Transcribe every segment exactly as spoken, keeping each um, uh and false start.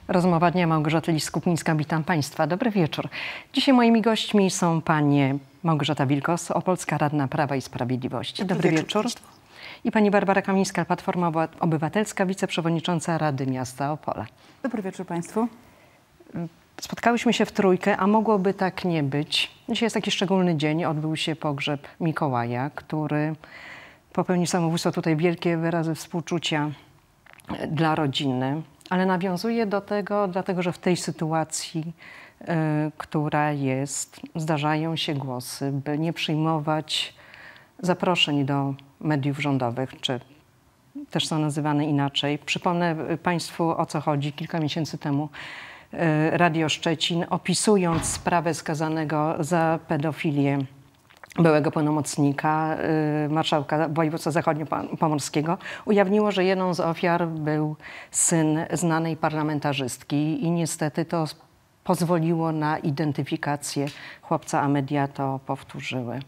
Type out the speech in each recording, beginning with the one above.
Rozmowa dnia, Małgorzata Liss-Kupińska, witam Państwa. Dobry wieczór. Dzisiaj moimi gośćmi są panie Małgorzata Wilkos, opolska radna Prawa i Sprawiedliwości. Dobry, Dobry wieczór. wieczór. I pani Barbara Kamińska, Platforma Obywatelska, wiceprzewodnicząca Rady Miasta Opola. Dobry wieczór Państwu. Spotkałyśmy się w trójkę, a mogłoby tak nie być. Dzisiaj jest taki szczególny dzień. Odbył się pogrzeb Mikołaja, który popełnił samobójstwo. Tutaj wielkie wyrazy współczucia dla rodziny. Ale nawiązuje do tego, dlatego że w tej sytuacji, y, która jest, zdarzają się głosy, by nie przyjmować zaproszeń do mediów rządowych, czy też są nazywane inaczej. Przypomnę Państwu, o co chodzi. Kilka miesięcy temu y, Radio Szczecin, opisując sprawę skazanego za pedofilię byłego pełnomocnika y, marszałka województwa zachodniopomorskiego, ujawniło, że jedną z ofiar był syn znanej parlamentarzystki i niestety to pozwoliło na identyfikację chłopca, a media to powtórzyły.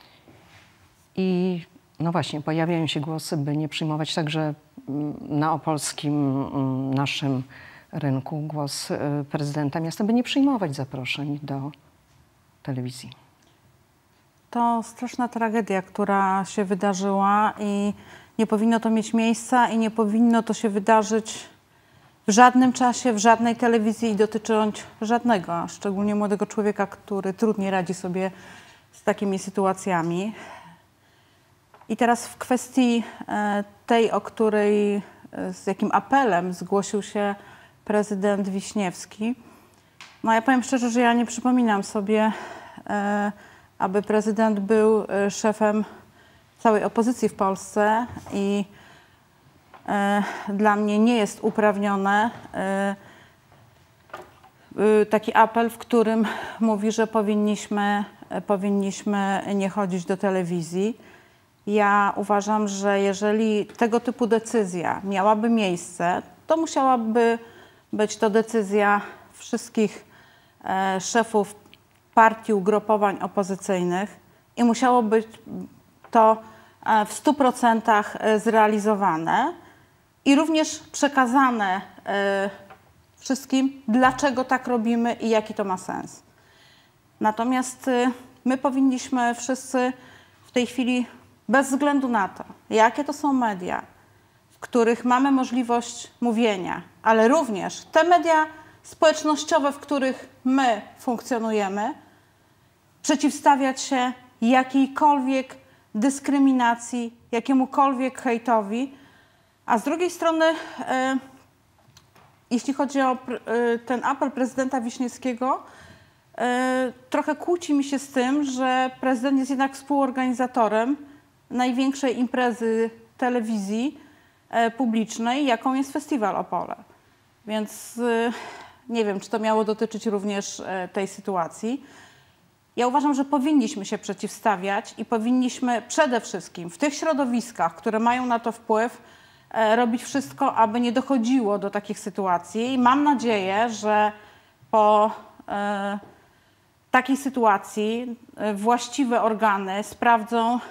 I no właśnie, pojawiają się głosy, by nie przyjmować także na opolskim naszym rynku głos prezydenta miasta, by nie przyjmować zaproszeń do telewizji. To straszna tragedia, która się wydarzyła i nie powinno to mieć miejsca i nie powinno to się wydarzyć w żadnym czasie, w żadnej telewizji i dotyczyć żadnego, a szczególnie młodego człowieka, który trudniej radzi sobie z takimi sytuacjami. I teraz w kwestii tej, o której, z jakim apelem zgłosił się prezydent Wiśniewski, no ja powiem szczerze, że ja nie przypominam sobie, aby prezydent był szefem całej opozycji w Polsce i e, dla mnie nie jest uprawnione e, e, taki apel, w którym mówi, że powinniśmy, e, powinniśmy nie chodzić do telewizji. Ja uważam, że jeżeli tego typu decyzja miałaby miejsce, to musiałaby być to decyzja wszystkich e, szefów partii, ugrupowań opozycyjnych i musiało być to w stu procentach zrealizowane i również przekazane wszystkim, dlaczego tak robimy i jaki to ma sens. Natomiast my powinniśmy wszyscy w tej chwili, bez względu na to, jakie to są media, w których mamy możliwość mówienia, ale również te media społecznościowe, w których my funkcjonujemy, przeciwstawiać się jakiejkolwiek dyskryminacji, jakiemukolwiek hejtowi, a z drugiej strony, e, jeśli chodzi o e, ten apel prezydenta Wiśniewskiego, e, trochę kłóci mi się z tym, że prezydent jest jednak współorganizatorem największej imprezy telewizji e, publicznej, jaką jest Festiwal Opole. Więc e, nie wiem, czy to miało dotyczyć również e, tej sytuacji. Ja uważam, że powinniśmy się przeciwstawiać i powinniśmy przede wszystkim w tych środowiskach, które mają na to wpływ, e, robić wszystko, aby nie dochodziło do takich sytuacji. I mam nadzieję, że po e, takiej sytuacji e, właściwe organy sprawdzą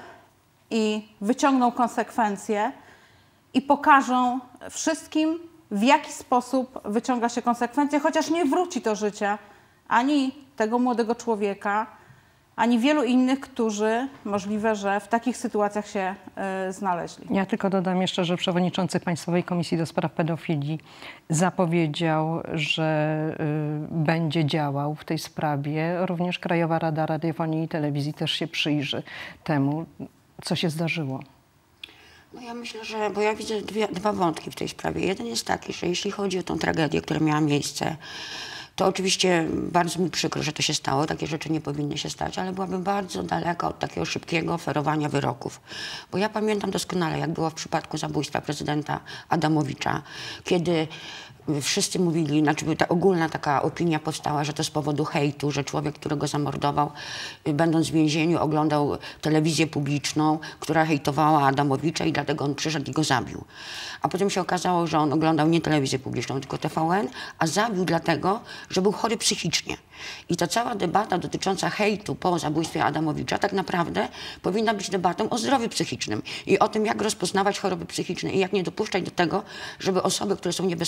i wyciągną konsekwencje i pokażą wszystkim, w jaki sposób wyciąga się konsekwencje, chociaż nie wróci to życia ani tego młodego człowieka, ani wielu innych, którzy możliwe, że w takich sytuacjach się y, znaleźli. Ja tylko dodam jeszcze, że przewodniczący Państwowej Komisji do Spraw Pedofilii zapowiedział, że y, będzie działał w tej sprawie. Również Krajowa Rada Radiofonii i Telewizji też się przyjrzy temu, co się zdarzyło. No ja myślę, że, bo ja widzę dwie, dwa wątki w tej sprawie. Jeden jest taki, że jeśli chodzi o tą tragedię, która miała miejsce, to oczywiście bardzo mi przykro, że to się stało. Takie rzeczy nie powinny się stać, ale byłabym bardzo daleka od takiego szybkiego oferowania wyroków. Bo ja pamiętam doskonale, jak było w przypadku zabójstwa prezydenta Adamowicza, kiedy wszyscy mówili, znaczy ta ogólna taka opinia powstała, że to z powodu hejtu, że człowiek, którego zamordował, będąc w więzieniu, oglądał telewizję publiczną, która hejtowała Adamowicza i dlatego on przyszedł i go zabił. A potem się okazało, że on oglądał nie telewizję publiczną, tylko T V N, a zabił dlatego, że był chory psychicznie. I ta cała debata dotycząca hejtu po zabójstwie Adamowicza tak naprawdę powinna być debatą o zdrowiu psychicznym i o tym, jak rozpoznawać choroby psychiczne i jak nie dopuszczać do tego, żeby osoby, które są niebezpieczne dla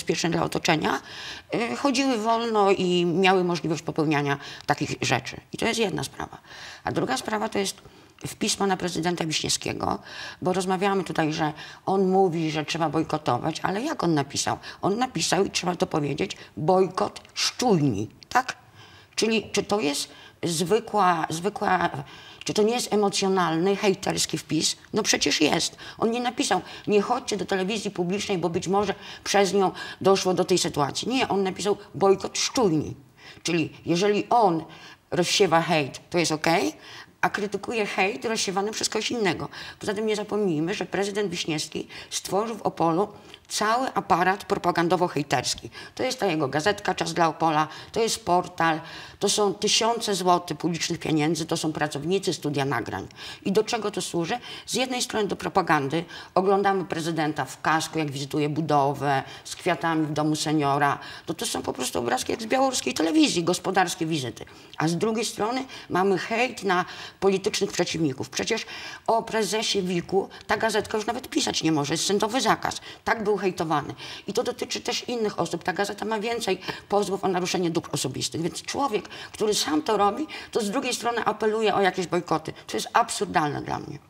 otoczenia y, chodziły wolno i miały możliwość popełniania takich rzeczy. I to jest jedna sprawa. A druga sprawa to jest wpis pana prezydenta Wiśniewskiego, bo rozmawiamy tutaj, że on mówi, że trzeba bojkotować, ale jak on napisał? On napisał, i trzeba to powiedzieć, bojkot szczujni, tak? Czyli czy to jest zwykła, zwykła, czy to nie jest emocjonalny, hejterski wpis? No przecież jest. On nie napisał, nie chodźcie do telewizji publicznej, bo być może przez nią doszło do tej sytuacji. Nie, on napisał bojkot szczujni. Czyli jeżeli on rozsiewa hejt, to jest okej, a krytykuje hejt rozsiewany przez kogoś innego. Poza tym nie zapomnijmy, że prezydent Wiśniewski stworzył w Opolu cały aparat propagandowo-hejterski. To jest ta jego gazetka Czas dla Opola, to jest portal, to są tysiące złotych publicznych pieniędzy, to są pracownicy studia nagrań. I do czego to służy? Z jednej strony do propagandy. Oglądamy prezydenta w kasku, jak wizytuje budowę, z kwiatami w domu seniora. To, to są po prostu obrazki jak z białoruskiej telewizji, gospodarskie wizyty. A z drugiej strony mamy hejt na politycznych przeciwników. Przecież o prezesie Wiku ta gazetka już nawet pisać nie może, jest sądowy zakaz. Tak był hejtowany. I to dotyczy też innych osób. Ta gazeta ma więcej pozwów o naruszenie dóbr osobistych. Więc człowiek, który sam to robi, to z drugiej strony apeluje o jakieś bojkoty. To jest absurdalne dla mnie.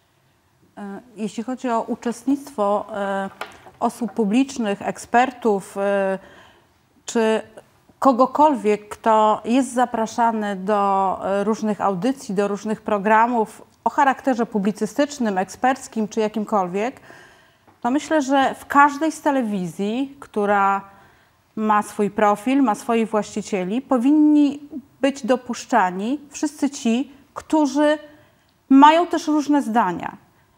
Jeśli chodzi o uczestnictwo e, osób publicznych, ekspertów, e, czy kogokolwiek, kto jest zapraszany do e, różnych audycji, do różnych programów o charakterze publicystycznym, eksperckim czy jakimkolwiek, to myślę, że w każdej z telewizji, która ma swój profil, ma swoich właścicieli, powinni być dopuszczani wszyscy ci, którzy mają też różne zdania.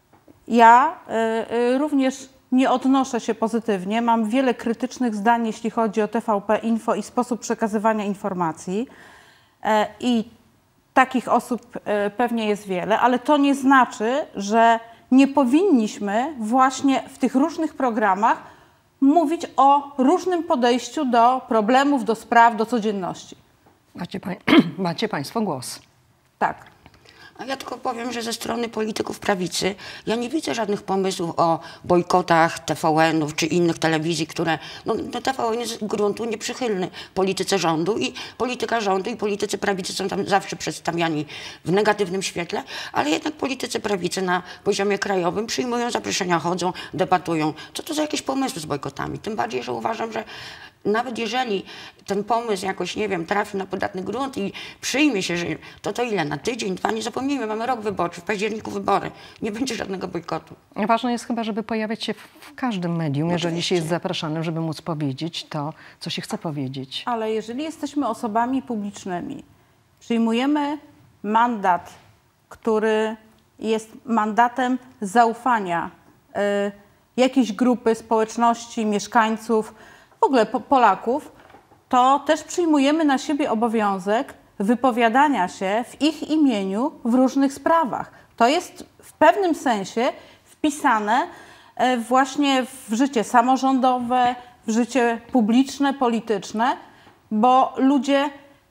Ja y, y, również nie odnoszę się pozytywnie, mam wiele krytycznych zdań, jeśli chodzi o T V P Info i sposób przekazywania informacji y, i takich osób y, pewnie jest wiele, ale to nie znaczy, że nie powinniśmy właśnie w tych różnych programach mówić o różnym podejściu do problemów, do spraw, do codzienności. Macie, pań macie Państwo głos. Tak. A ja tylko powiem, że ze strony polityków prawicy ja nie widzę żadnych pomysłów o bojkotach T V N-ów czy innych telewizji, które... No, no T V N jest z gruntu nieprzychylny polityce rządu i polityka rządu i politycy prawicy są tam zawsze przedstawiani w negatywnym świetle, ale jednak politycy prawicy na poziomie krajowym przyjmują zaproszenia, chodzą, debatują. Co to za jakieś pomysły z bojkotami? Tym bardziej, że uważam, że nawet jeżeli ten pomysł jakoś, nie wiem, trafi na podatny grunt i przyjmie się, że to to ile? Na tydzień, dwa? Nie zapomnijmy, mamy rok wyborczy, w październiku wybory. Nie będzie żadnego bojkotu. Ważne jest chyba, żeby pojawiać się w każdym medium, no jeżeli się jest zapraszanym, żeby móc powiedzieć to, co się chce powiedzieć. Ale jeżeli jesteśmy osobami publicznymi, przyjmujemy mandat, który jest mandatem zaufania y, jakiejś grupy, społeczności, mieszkańców, w ogóle po Polaków, to też przyjmujemy na siebie obowiązek wypowiadania się w ich imieniu w różnych sprawach. To jest w pewnym sensie wpisane właśnie w życie samorządowe, w życie publiczne, polityczne, bo ludzie,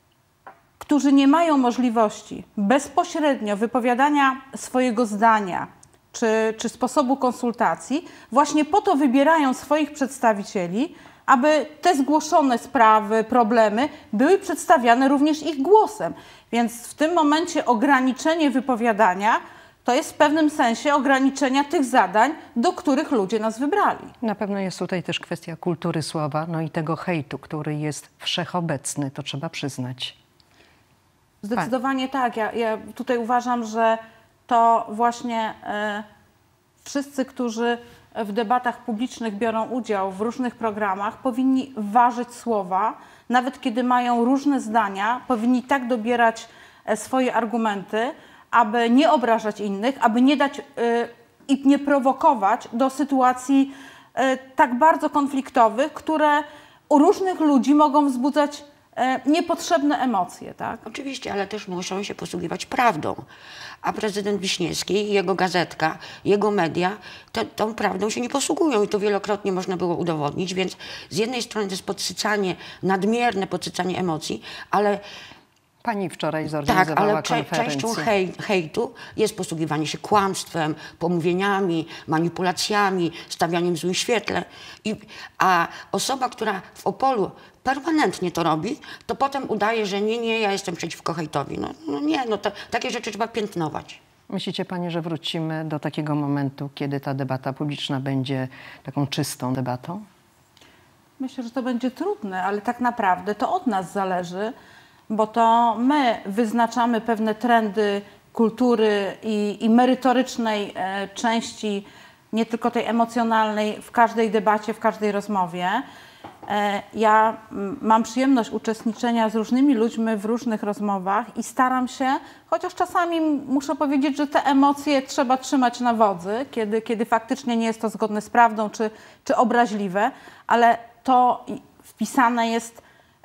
którzy nie mają możliwości bezpośrednio wypowiadania swojego zdania czy, czy sposobu konsultacji, właśnie po to wybierają swoich przedstawicieli, aby te zgłoszone sprawy, problemy były przedstawiane również ich głosem. Więc w tym momencie ograniczenie wypowiadania to jest w pewnym sensie ograniczenia tych zadań, do których ludzie nas wybrali. Na pewno jest tutaj też kwestia kultury słowa, no i tego hejtu, który jest wszechobecny, to trzeba przyznać. Zdecydowanie tak. Ja, ja tutaj uważam, że to właśnie e, wszyscy, którzy w debatach publicznych biorą udział w różnych programach, powinni ważyć słowa, nawet kiedy mają różne zdania, powinni tak dobierać swoje argumenty, aby nie obrażać innych, aby nie dać y, i nie prowokować do sytuacji y, tak bardzo konfliktowych, które u różnych ludzi mogą wzbudzać y, niepotrzebne emocje. Tak? Oczywiście, ale też muszą się posługiwać prawdą. A prezydent Wiśniewski, jego gazetka, jego media te, tą prawdą się nie posługują i to wielokrotnie można było udowodnić, więc z jednej strony to jest podsycanie, nadmierne podsycanie emocji, ale Pani wczoraj Tak, zorganizowała ale cze- konferencję. częścią hej, hejtu jest posługiwanie się kłamstwem, pomówieniami, manipulacjami, stawianiem w złym świetle. I, a osoba, która w Opolu permanentnie to robi, to potem udaje, że nie, nie, ja jestem przeciwko hejtowi. No, no nie, no to, takie rzeczy trzeba piętnować. Myślicie Pani, że wrócimy do takiego momentu, kiedy ta debata publiczna będzie taką czystą debatą? Myślę, że to będzie trudne, ale tak naprawdę to od nas zależy, bo to my wyznaczamy pewne trendy kultury i, i merytorycznej e, części, nie tylko tej emocjonalnej, w każdej debacie, w każdej rozmowie. E, ja m, mam przyjemność uczestniczenia z różnymi ludźmi w różnych rozmowach i staram się, chociaż czasami muszę powiedzieć, że te emocje trzeba trzymać na wodzy, kiedy, kiedy faktycznie nie jest to zgodne z prawdą czy, czy obraźliwe, ale to wpisane jest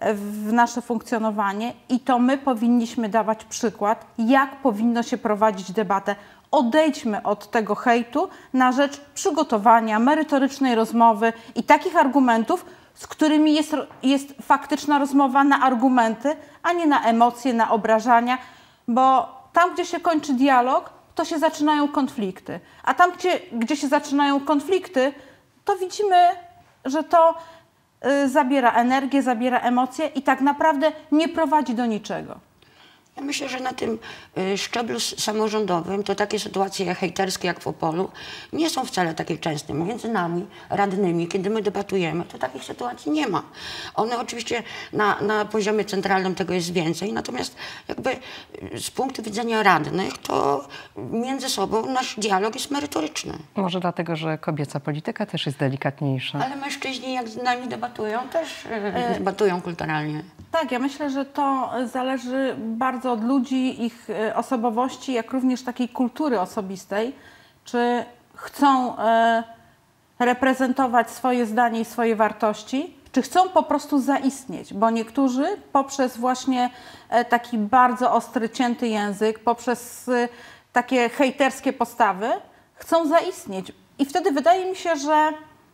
w nasze funkcjonowanie i to my powinniśmy dawać przykład, jak powinno się prowadzić debatę. Odejdźmy od tego hejtu na rzecz przygotowania, merytorycznej rozmowy i takich argumentów, z którymi jest, jest faktyczna rozmowa na argumenty, a nie na emocje, na obrażania, bo tam, gdzie się kończy dialog, to się zaczynają konflikty. A tam, gdzie, gdzie się zaczynają konflikty, to widzimy, że to y, zabiera energię, zabiera emocje i tak naprawdę nie prowadzi do niczego. Ja myślę, że na tym y, szczeblu s- samorządowym to takie sytuacje hejterskie jak w Opolu nie są wcale takie częste. Między nami, radnymi, kiedy my debatujemy, to takich sytuacji nie ma. One oczywiście na, na poziomie centralnym tego jest więcej, natomiast jakby y, z punktu widzenia radnych to między sobą nasz dialog jest merytoryczny. Może dlatego, że kobieca polityka też jest delikatniejsza. Ale mężczyźni jak z nami debatują, też y, debatują kulturalnie. Tak, ja myślę, że to zależy bardzo od ludzi, ich e, osobowości, jak również takiej kultury osobistej, czy chcą e, reprezentować swoje zdanie i swoje wartości, czy chcą po prostu zaistnieć, bo niektórzy poprzez właśnie e, taki bardzo ostry, cięty język, poprzez e, takie hejterskie postawy chcą zaistnieć. I wtedy wydaje mi się, że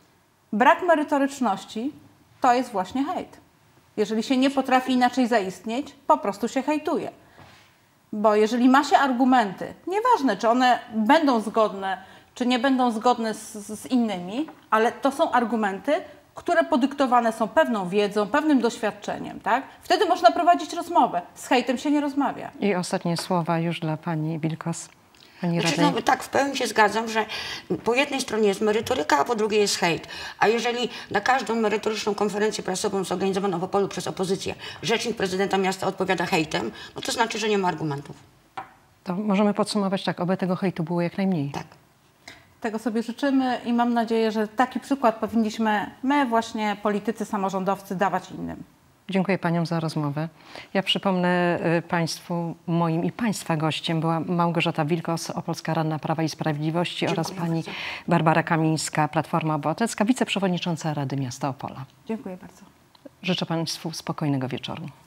brak merytoryczności to jest właśnie hejt. Jeżeli się nie potrafi inaczej zaistnieć, po prostu się hejtuje. Bo jeżeli ma się argumenty, nieważne czy one będą zgodne, czy nie będą zgodne z, z innymi, ale to są argumenty, które podyktowane są pewną wiedzą, pewnym doświadczeniem, tak? Wtedy można prowadzić rozmowę. Z hejtem się nie rozmawia. I ostatnie słowa już dla Pani Wilkos. Pani Znaczy, radnej. no, tak, w pełni się zgadzam, że po jednej stronie jest merytoryka, a po drugiej jest hejt. A jeżeli na każdą merytoryczną konferencję prasową zorganizowaną w Opolu przez opozycję rzecznik prezydenta miasta odpowiada hejtem, no to znaczy, że nie ma argumentów. To możemy podsumować tak, oby tego hejtu było jak najmniej. Tak. Tego sobie życzymy i mam nadzieję, że taki przykład powinniśmy my, właśnie politycy, samorządowcy, dawać innym. Dziękuję Paniom za rozmowę. Ja przypomnę y, Państwu, moim i Państwa gościem była Małgorzata Wilkos, opolska radna Prawa i Sprawiedliwości, Dziękuję oraz Pani bardzo. Barbara Kamińska, Platforma Obywatelska, wiceprzewodnicząca Rady Miasta Opola. Dziękuję bardzo. Życzę Państwu spokojnego wieczoru.